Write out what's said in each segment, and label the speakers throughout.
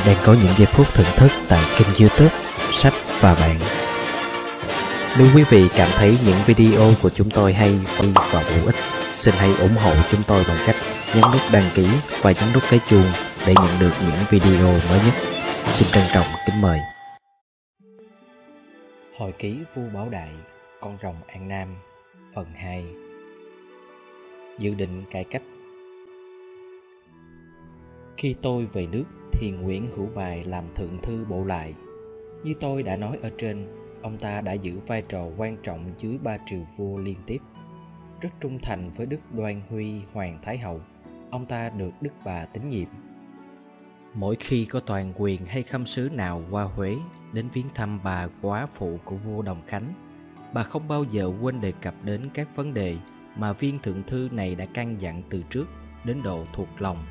Speaker 1: đang có những giây phút thưởng thức tại kênh YouTube Sách và Bạn. Nếu quý vị cảm thấy những video của chúng tôi hay và bổ ích, xin hãy ủng hộ chúng tôi bằng cách nhấn nút đăng ký và nhấn nút cái chuông để nhận được những video mới nhất. Xin trân trọng kính mời. Hồi ký vua Bảo Đại, con rồng An Nam, phần 2. Dự định cải cách. Khi tôi về nước thì Nguyễn Hữu Bài làm thượng thư bộ lại. Như tôi đã nói ở trên, ông ta đã giữ vai trò quan trọng dưới 3 triều vua liên tiếp. Rất trung thành với Đức Đoan Huy Hoàng Thái Hậu, ông ta được Đức Bà tín nhiệm. Mỗi khi có toàn quyền hay khâm sứ nào qua Huế đến viếng thăm bà góa phụ của vua Đồng Khánh, bà không bao giờ quên đề cập đến các vấn đề mà viên thượng thư này đã căn dặn từ trước đến độ thuộc lòng.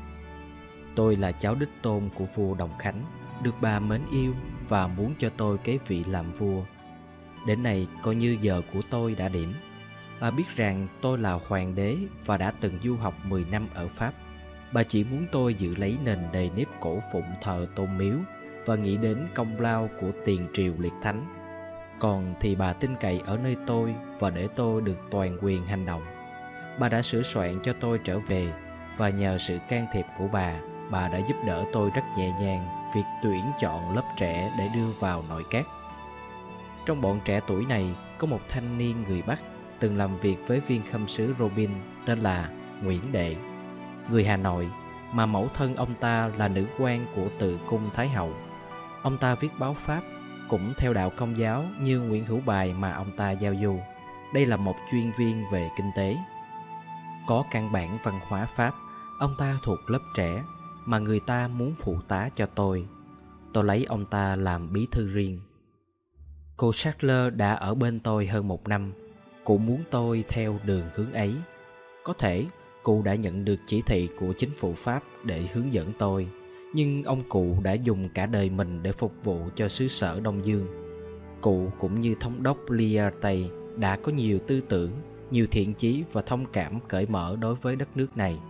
Speaker 1: Tôi là cháu đích tôn của vua Đồng Khánh, được bà mến yêu và muốn cho tôi kế vị làm vua. Đến nay coi như giờ của tôi đã điểm. Bà biết rằng tôi là hoàng đế và đã từng du học 10 năm ở Pháp. Bà chỉ muốn tôi giữ lấy nền nề nếp cổ phụng thờ tôn miếu và nghĩ đến công lao của tiền triều liệt thánh. Còn thì bà tin cậy ở nơi tôi và để tôi được toàn quyền hành động. Bà đã sửa soạn cho tôi trở về và nhờ sự can thiệp của bà đã giúp đỡ tôi rất nhẹ nhàng việc tuyển chọn lớp trẻ để đưa vào nội các. Trong bọn trẻ tuổi này có một thanh niên người Bắc từng làm việc với viên khâm sứ Robin tên là Nguyễn Đệ, người Hà Nội, mà mẫu thân ông ta là nữ quan của Từ Cung Thái Hậu. Ông ta viết báo Pháp, cũng theo đạo Công giáo như Nguyễn Hữu Bài mà ông ta giao du. Đây là một chuyên viên về kinh tế. Có căn bản văn hóa Pháp, ông ta thuộc lớp trẻ mà người ta muốn phụ tá cho tôi. Tôi lấy ông ta làm bí thư riêng. Cô Sackler đã ở bên tôi hơn 1 năm. Cụ muốn tôi theo đường hướng ấy. Có thể cụ đã nhận được chỉ thị của chính phủ Pháp để hướng dẫn tôi, nhưng ông cụ đã dùng cả đời mình để phục vụ cho xứ sở Đông Dương. Cụ cũng như thống đốc Liarte đã có nhiều tư tưởng, nhiều thiện chí và thông cảm cởi mở đối với đất nước này.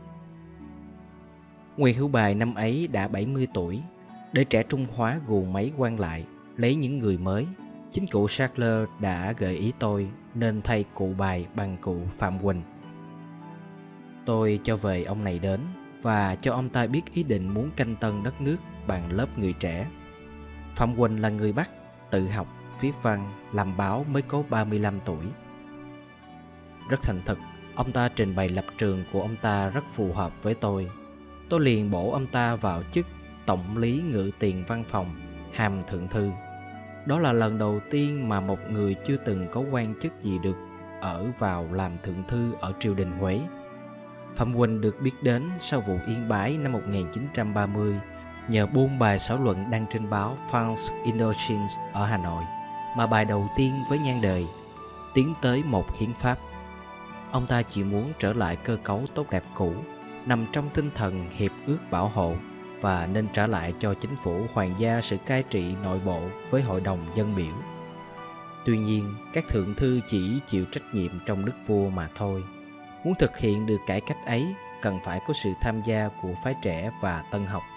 Speaker 1: Nguyễn Hữu Bài năm ấy đã 70 tuổi. Để trẻ trung hóa guồng máy quan lại, lấy những người mới, chính cụ Sackler đã gợi ý tôi nên thay cụ Bài bằng cụ Phạm Huỳnh. Tôi cho về ông này đến và cho ông ta biết ý định muốn canh tân đất nước bằng lớp người trẻ. Phạm Huỳnh là người Bắc, tự học, viết văn, làm báo mới có 35 tuổi. Rất thành thực, ông ta trình bày lập trường của ông ta rất phù hợp với tôi. Tôi liền bổ ông ta vào chức Tổng lý Ngự tiền Văn phòng, hàm thượng thư. Đó là lần đầu tiên mà một người chưa từng có quan chức gì được ở vào làm thượng thư ở triều đình Huế. Phạm Huỳnh được biết đến sau vụ Yên Bái năm 1930 nhờ buôn bài xã luận đăng trên báo France Indochine ở Hà Nội, mà bài đầu tiên với nhan đề Tiến tới một hiến pháp. Ông ta chỉ muốn trở lại cơ cấu tốt đẹp cũ, nằm trong tinh thần hiệp ước bảo hộ, và nên trả lại cho chính phủ hoàng gia sự cai trị nội bộ với hội đồng dân biểu. Tuy nhiên, các thượng thư chỉ chịu trách nhiệm trong đức vua mà thôi. Muốn thực hiện được cải cách ấy, cần phải có sự tham gia của phái trẻ và tân học.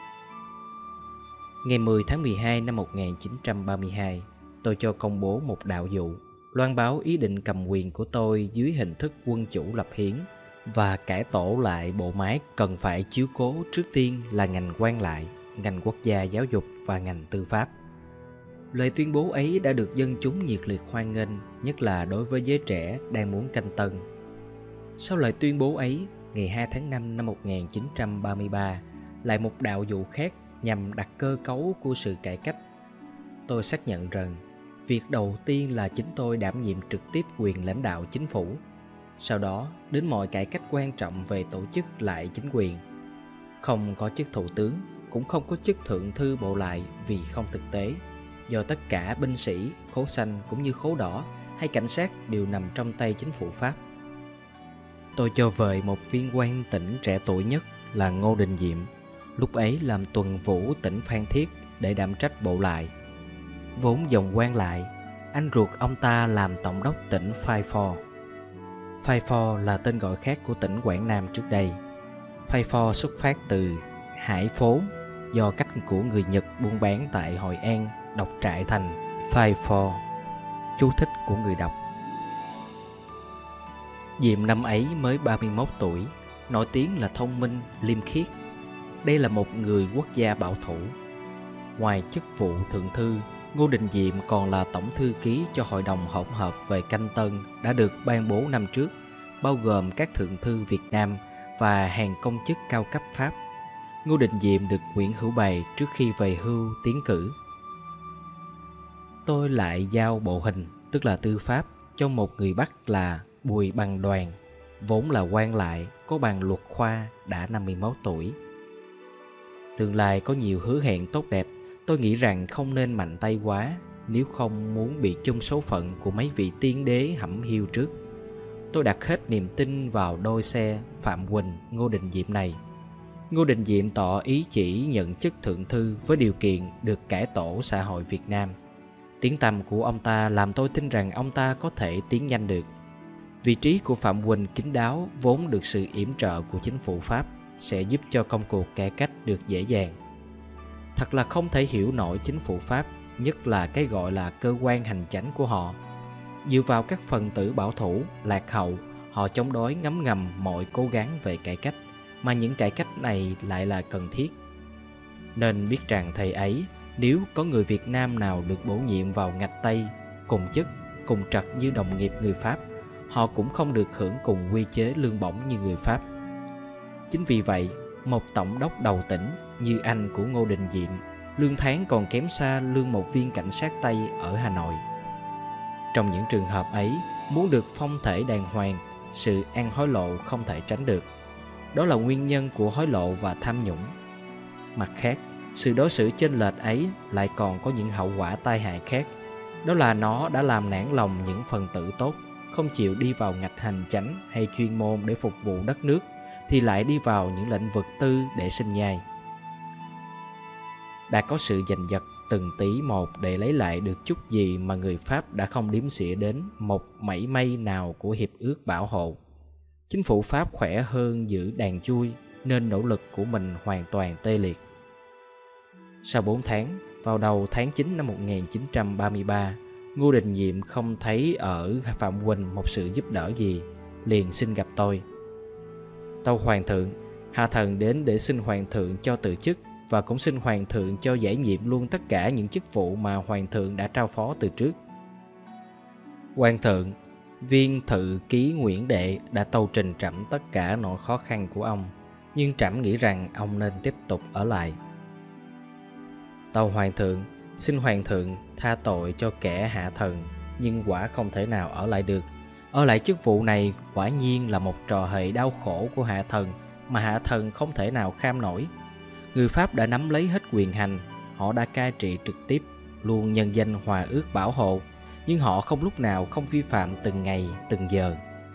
Speaker 1: Ngày 10 tháng 12 năm 1932, tôi cho công bố một đạo dụ, loan báo ý định cầm quyền của tôi dưới hình thức quân chủ lập hiến và cải tổ lại bộ máy cần phải chiếu cố trước tiên là ngành quan lại, ngành quốc gia giáo dục và ngành tư pháp. Lời tuyên bố ấy đã được dân chúng nhiệt liệt hoan nghênh, nhất là đối với giới trẻ đang muốn canh tân. Sau lời tuyên bố ấy, ngày 2 tháng 5 năm 1933, lại một đạo dụ khác nhằm đặt cơ cấu của sự cải cách. Tôi xác nhận rằng, việc đầu tiên là chính tôi đảm nhiệm trực tiếp quyền lãnh đạo chính phủ. Sau đó, đến mọi cải cách quan trọng về tổ chức lại chính quyền. Không có chức thủ tướng, cũng không có chức thượng thư bộ lại vì không thực tế, do tất cả binh sĩ, khố xanh cũng như khố đỏ hay cảnh sát đều nằm trong tay chính phủ Pháp. Tôi cho về một viên quan tỉnh trẻ tuổi nhất là Ngô Đình Diệm, lúc ấy làm tuần vũ tỉnh Phan Thiết để đảm trách bộ lại. Vốn dòng quan lại, anh ruột ông ta làm tổng đốc tỉnh Phai Pho. Phai Pho là tên gọi khác của tỉnh Quảng Nam trước đây. Phai Pho xuất phát từ Hải Phố, do cách của người Nhật buôn bán tại Hội An đọc trại thành Five Four. Chú thích của người đọc. Diệm năm ấy mới 31 tuổi, nổi tiếng là thông minh, liêm khiết. Đây là một người quốc gia bảo thủ. Ngoài chức vụ thượng thư, Ngô Đình Diệm còn là tổng thư ký cho Hội đồng hỗn hợp về canh tân đã được ban bố năm trước, bao gồm các thượng thư Việt Nam và hàng công chức cao cấp Pháp. Ngô Đình Diệm được Nguyễn Hữu Bày trước khi về hưu tiến cử. Tôi lại giao bộ hình, tức là tư pháp, cho một người Bắc là Bùi Bằng Đoàn, vốn là quan lại, có bằng luật khoa, đã 51 tuổi. Tương lai có nhiều hứa hẹn tốt đẹp, tôi nghĩ rằng không nên mạnh tay quá, nếu không muốn bị chung số phận của mấy vị tiên đế hẩm hiu trước. Tôi đặt hết niềm tin vào đôi xe Phạm Huỳnh, Ngô Đình Diệm này. Ngô Đình Diệm tỏ ý chỉ nhận chức thượng thư với điều kiện được cải tổ xã hội Việt Nam. Tiếng tăm của ông ta làm tôi tin rằng ông ta có thể tiến nhanh được. Vị trí của Phạm Huỳnh kín đáo, vốn được sự yểm trợ của chính phủ Pháp, sẽ giúp cho công cuộc cải cách được dễ dàng. Thật là không thể hiểu nổi chính phủ Pháp, nhất là cái gọi là cơ quan hành chánh của họ. Dựa vào các phần tử bảo thủ, lạc hậu, họ chống đối ngấm ngầm mọi cố gắng về cải cách, mà những cải cách này lại là cần thiết. Nên biết rằng thầy ấy, nếu có người Việt Nam nào được bổ nhiệm vào ngạch Tây, cùng chức, cùng trật như đồng nghiệp người Pháp, họ cũng không được hưởng cùng quy chế lương bổng như người Pháp. Chính vì vậy, một tổng đốc đầu tỉnh như anh của Ngô Đình Diệm, lương tháng còn kém xa lương một viên cảnh sát Tây ở Hà Nội. Trong những trường hợp ấy, muốn được phong thể đàng hoàng, sự ăn hối lộ không thể tránh được. Đó là nguyên nhân của hối lộ và tham nhũng. Mặt khác, sự đối xử chênh lệch ấy lại còn có những hậu quả tai hại khác. Đó là nó đã làm nản lòng những phần tử tốt, không chịu đi vào ngạch hành chánh hay chuyên môn để phục vụ đất nước, thì lại đi vào những lĩnh vực tư để sinh nhai. Đã có sự giành giật từng tí một để lấy lại được chút gì mà người Pháp đã không đếm xỉa đến một mảy may nào của hiệp ước bảo hộ. Chính phủ Pháp khỏe hơn giữ đàn chui, nên nỗ lực của mình hoàn toàn tê liệt. Sau 4 tháng, vào đầu tháng 9 năm 1933, Ngô Đình Diệm không thấy ở Phạm Huỳnh một sự giúp đỡ gì, liền xin gặp tôi. Tâu Hoàng thượng, hạ thần đến để xin Hoàng thượng cho từ chức, và cũng xin Hoàng thượng cho giải nhiệm luôn tất cả những chức vụ mà Hoàng thượng đã trao phó từ trước. Hoàng thượng, viên thự ký Nguyễn Đệ đã tâu trình trẫm tất cả nỗi khó khăn của ông, nhưng trẫm nghĩ rằng ông nên tiếp tục ở lại. Tâu Hoàng thượng, xin Hoàng thượng tha tội cho kẻ hạ thần, nhưng quả không thể nào ở lại được. Ở lại chức vụ này quả nhiên là một trò hề đau khổ của hạ thần mà hạ thần không thể nào kham nổi. Người Pháp đã nắm lấy hết quyền hành, họ đã cai trị trực tiếp, luôn nhân danh hòa ước bảo hộ, nhưng họ không lúc nào không vi phạm từng ngày, từng giờ.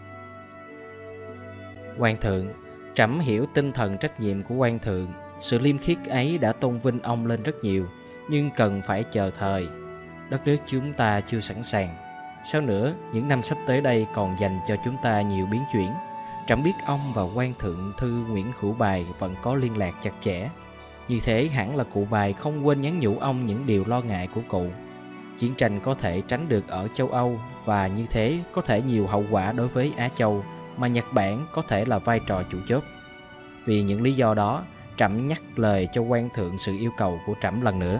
Speaker 1: Hoàng thượng, trẫm hiểu tinh thần trách nhiệm của Hoàng thượng, sự liêm khiết ấy đã tôn vinh ông lên rất nhiều, nhưng cần phải chờ thời. Đất nước chúng ta chưa sẵn sàng. Sau nữa, những năm sắp tới đây còn dành cho chúng ta nhiều biến chuyển. Trẫm biết ông và quan thượng thư Nguyễn Hữu Bày vẫn có liên lạc chặt chẽ. Như thế hẳn là cụ Bày không quên nhắn nhủ ông những điều lo ngại của cụ. Chiến tranh có thể tránh được ở châu Âu, và như thế có thể nhiều hậu quả đối với Á Châu, mà Nhật Bản có thể là vai trò chủ chốt. Vì những lý do đó, trẫm nhắc lời cho quan thượng sự yêu cầu của trẫm lần nữa.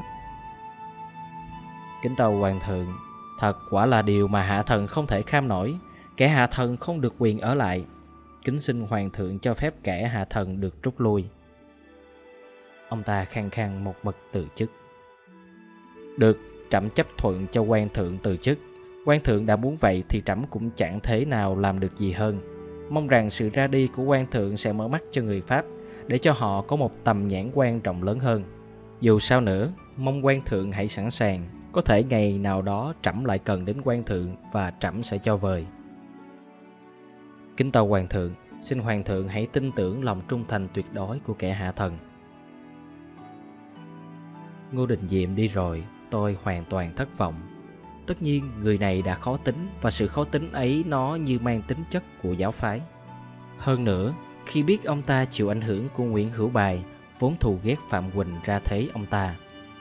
Speaker 1: Kính tâu Hoàng thượng, thật quả là điều mà hạ thần không thể kham nổi. Kẻ hạ thần không được quyền ở lại. Kính xin Hoàng thượng cho phép kẻ hạ thần được rút lui. Ông ta khăng khăng một mực từ chức. Được, trẫm chấp thuận cho quan thượng từ chức. Quan thượng đã muốn vậy thì trẫm cũng chẳng thể nào làm được gì hơn. Mong rằng sự ra đi của quan thượng sẽ mở mắt cho người Pháp, để cho họ có một tầm nhãn quan rộng lớn hơn. Dù sao nữa, mong quan thượng hãy sẵn sàng. Có thể ngày nào đó trẫm lại cần đến quan thượng, và trẫm sẽ cho vời. Kính tâu Hoàng thượng, xin Hoàng thượng hãy tin tưởng lòng trung thành tuyệt đối của kẻ hạ thần. Ngô Đình Diệm đi rồi, tôi hoàn toàn thất vọng. Tất nhiên người này đã khó tính, và sự khó tính ấy nó như mang tính chất của giáo phái. Hơn nữa, khi biết ông ta chịu ảnh hưởng của Nguyễn Hữu Bày, vốn thù ghét Phạm Huỳnh ra thế ông ta.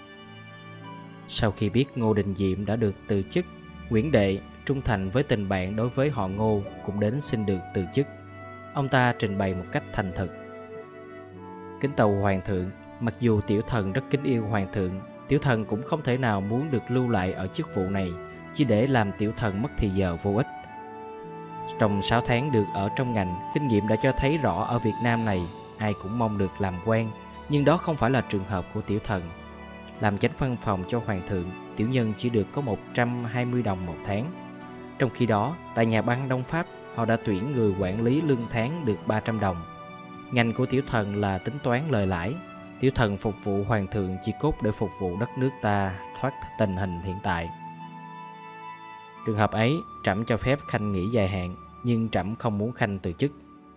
Speaker 1: Sau khi biết Ngô Đình Diệm đã được từ chức, Nguyễn Đệ trung thành với tình bạn đối với họ Ngô cũng đến xin được từ chức. Ông ta trình bày một cách thành thực: kính tâu hoàng thượng, mặc dù tiểu thần rất kính yêu hoàng thượng, tiểu thần cũng không thể nào muốn được lưu lại ở chức vụ này chỉ để làm tiểu thần mất thì giờ vô ích. Trong 6 tháng được ở trong ngành, kinh nghiệm đã cho thấy rõ ở Việt Nam này ai cũng mong được làm quan, nhưng đó không phải là trường hợp của tiểu thần. Làm chánh văn phòng cho hoàng thượng, tiểu nhân chỉ được có 120 đồng một tháng. Trong khi đó, tại nhà băng Đông Pháp, họ đã tuyển người quản lý lương tháng được 300 đồng. Ngành của tiểu thần là tính toán lời lãi. Tiểu thần phục vụ hoàng thượng chỉ cốt để phục vụ đất nước ta thoát tình hình hiện tại. Trường hợp ấy, trẫm cho phép khanh nghỉ dài hạn, nhưng trẫm không muốn khanh từ chức.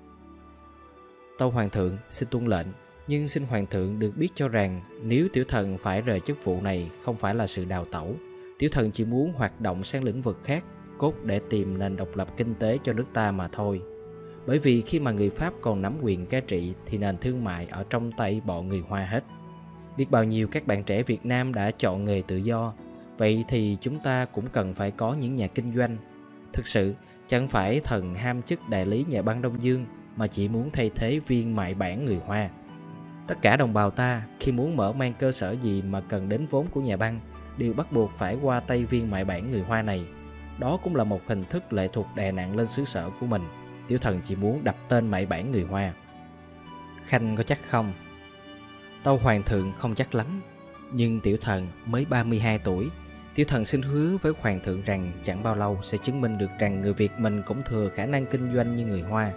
Speaker 1: Tâu hoàng thượng, xin tuân lệnh, nhưng xin hoàng thượng được biết cho rằng nếu tiểu thần phải rời chức vụ này không phải là sự đào tẩu. Tiểu thần chỉ muốn hoạt động sang lĩnh vực khác, cốt để tìm nền độc lập kinh tế cho nước ta mà thôi. Bởi vì khi mà người Pháp còn nắm quyền cai trị thì nền thương mại ở trong tay bọn người Hoa hết. Biết bao nhiêu các bạn trẻ Việt Nam đã chọn nghề tự do, vậy thì chúng ta cũng cần phải có những nhà kinh doanh. Thực sự, chẳng phải thần ham chức đại lý nhà băng Đông Dương mà chỉ muốn thay thế viên mại bản người Hoa. Tất cả đồng bào ta khi muốn mở mang cơ sở gì mà cần đến vốn của nhà băng đều bắt buộc phải qua tay viên mại bản người Hoa này. Đó cũng là một hình thức lệ thuộc đè nặng lên xứ sở của mình. Tiểu thần chỉ muốn đập tên mại bản người Hoa. Khanh có chắc không? Tâu hoàng thượng không chắc lắm, nhưng tiểu thần mới 32 tuổi. Tiểu thần xin hứa với hoàng thượng rằng chẳng bao lâu sẽ chứng minh được rằng người Việt mình cũng thừa khả năng kinh doanh như người Hoa.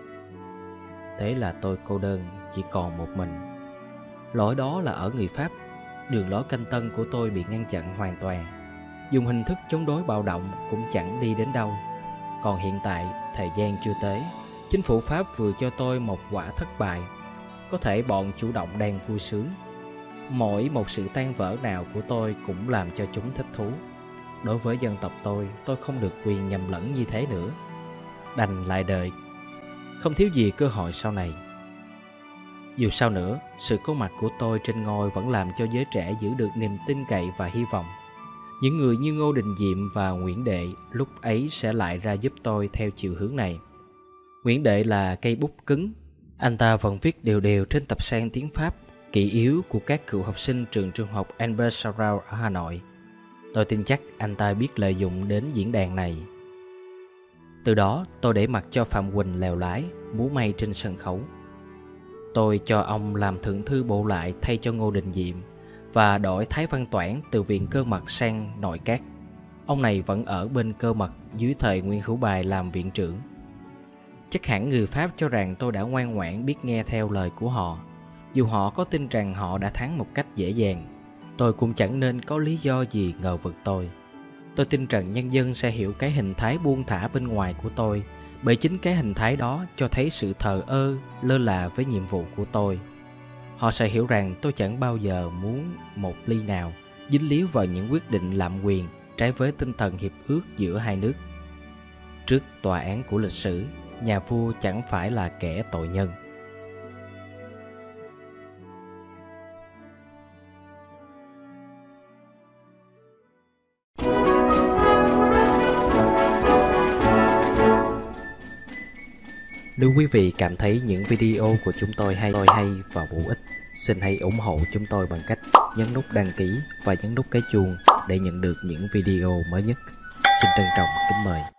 Speaker 1: Thế là tôi cô đơn, chỉ còn một mình. Lỗi đó là ở người Pháp. Đường lối canh tân của tôi bị ngăn chặn hoàn toàn. Dùng hình thức chống đối bạo động cũng chẳng đi đến đâu. Còn hiện tại, thời gian chưa tới. Chính phủ Pháp vừa cho tôi một quả thất bại. Có thể bọn chủ động đang vui sướng. Mỗi một sự tan vỡ nào của tôi cũng làm cho chúng thích thú. Đối với dân tộc tôi không được quyền nhầm lẫn như thế nữa. Đành lại đợi. Không thiếu gì cơ hội sau này. Dù sao nữa, sự có mặt của tôi trên ngôi vẫn làm cho giới trẻ giữ được niềm tin cậy và hy vọng. Những người như Ngô Đình Diệm và Nguyễn Đệ lúc ấy sẽ lại ra giúp tôi theo chiều hướng này. Nguyễn Đệ là cây bút cứng. Anh ta vẫn viết đều đều trên tập san tiếng Pháp, kỷ yếu của các cựu học sinh trường trung học Albert Sarraut ở Hà Nội. Tôi tin chắc anh ta biết lợi dụng đến diễn đàn này. Từ đó tôi để mặc cho Phạm Huỳnh lèo lái, múa may trên sân khấu. Tôi cho ông làm thượng thư bộ lại thay cho Ngô Đình Diệm và đổi Thái Văn Toản từ viện Cơ Mật sang Nội Các. Ông này vẫn ở bên Cơ Mật dưới thời Nguyễn Hữu Bài làm viện trưởng. Chắc hẳn người Pháp cho rằng tôi đã ngoan ngoãn biết nghe theo lời của họ. Dù họ có tin rằng họ đã thắng một cách dễ dàng, tôi cũng chẳng nên có lý do gì ngờ vực tôi. Tôi tin rằng nhân dân sẽ hiểu cái hình thái buông thả bên ngoài của tôi, bởi chính cái hình thái đó cho thấy sự thờ ơ, lơ là với nhiệm vụ của tôi. Họ sẽ hiểu rằng tôi chẳng bao giờ muốn một ly nào dính líu vào những quyết định lạm quyền trái với tinh thần hiệp ước giữa hai nước. Trước tòa án của lịch sử, nhà vua chẳng phải là kẻ tội nhân. Nếu quý vị cảm thấy những video của chúng tôi hay và bổ ích, xin hãy ủng hộ chúng tôi bằng cách nhấn nút đăng ký và nhấn nút cái chuông để nhận được những video mới nhất. Xin trân trọng kính mời.